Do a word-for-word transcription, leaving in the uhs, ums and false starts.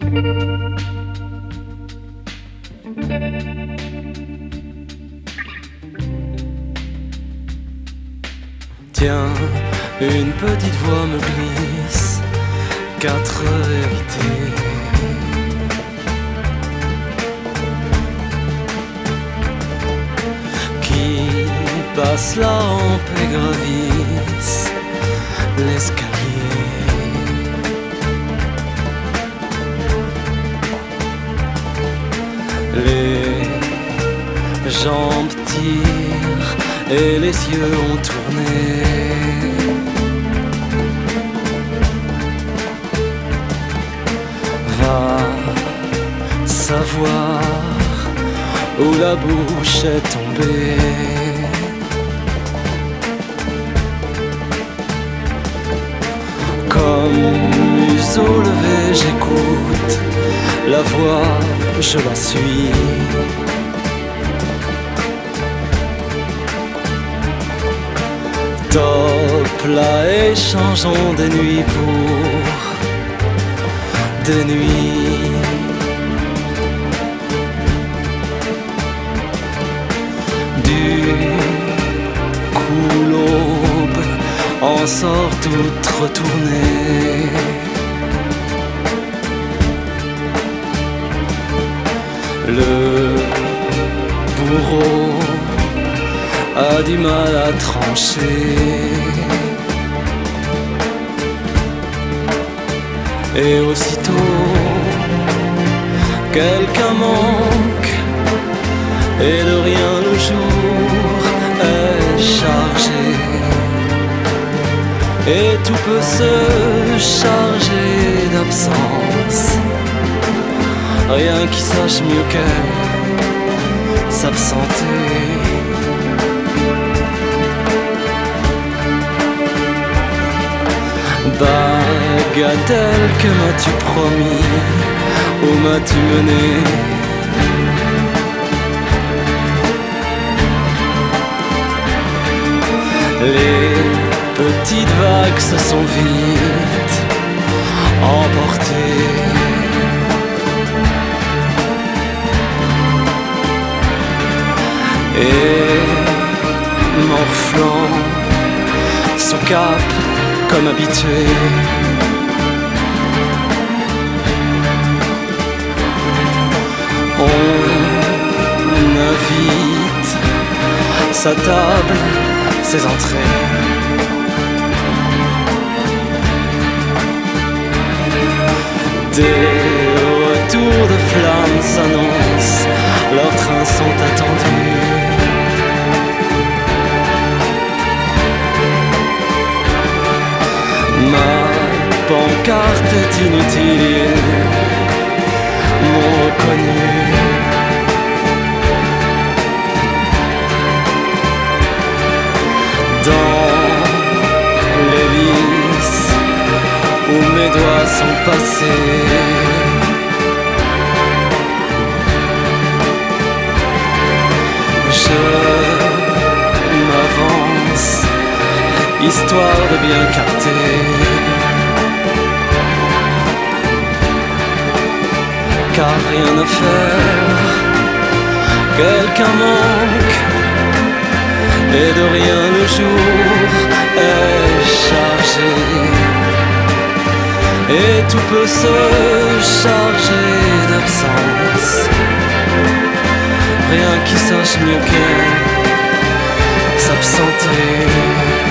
Tiens, une petite voix me glisse quatre vérités. Qui passe la rampe et gravisse l'escalier. Les jambes tirent et les yeux ont tourné. Va savoir où la bouche est tombée. Comme museau levé, j'écoute la voix, je la suis. Top là et changeons des nuits pour des nuits. Du coup l'aube en sort toute retournée. Le bourreau a du mal à trancher. Et aussitôt quelqu'un manque, et de rien le jour est chargé. Et tout peut se charger d'absence, rien qui sache mieux qu'elle s'absenter. Bagatelle, que m'as-tu promis? Où m'as-tu mené? Les petites vagues se sont vite emportées. Et morflant son cap comme habitué, on invite sa table, ses entrées. Des retours de flammes s'annoncent, leurs trains sont attendus. Ma pancarte est inutile, m'ont reconnu. Dans les vis où mes doigts sont passés, je m'avance, histoire de bien capter. Car rien à faire, quelqu'un manque, et de rien le jour est chargé. Et tout peut se charger d'absence, rien qui sache mieux qu'elle s'absenter.